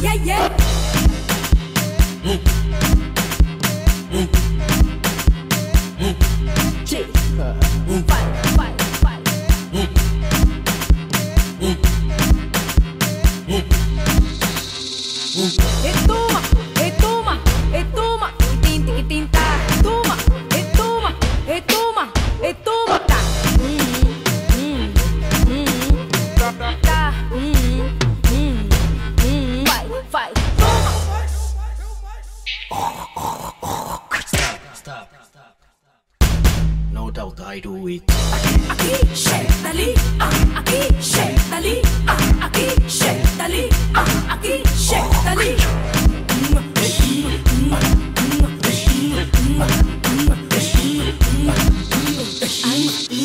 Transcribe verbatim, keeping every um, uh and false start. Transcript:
yeah, yeah. Chica, vai, vai, vai. E toma, e toma, e toma, tin tin tin ta. Toma, e toma, e toma, e toma ta. Hum, hum, hum, tá. Hum, hum, hum, vai, vai. Stop, stop. No doubt I do it. Aqui, shake dali, ah, aqui, shake dali, ah, aqui, shake dali, ah, aqui, shake dali. I'm